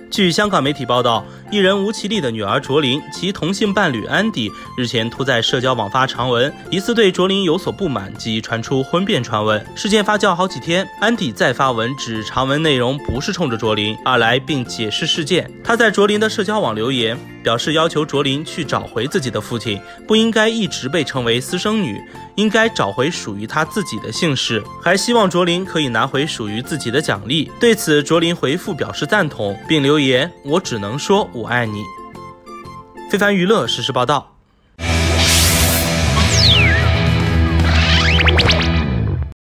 据香港媒体报道，艺人吴绮莉的女儿卓琳，其同性伴侣安迪日前突在社交网发长文，疑似对卓琳有所不满，及传出婚变传闻。事件发酵好几天，安迪再发文指长文内容不是冲着卓琳而来，并解释事件。他在卓琳的社交网留言，表示要求卓琳去找回自己的父亲，不应该一直被称为私生女，应该找回属于她自己的姓氏，还希望卓琳可以拿回属于自己的奖励。对此，卓琳回复表示赞同，并留言：“我只能说我爱你。”非凡娱乐实时报道。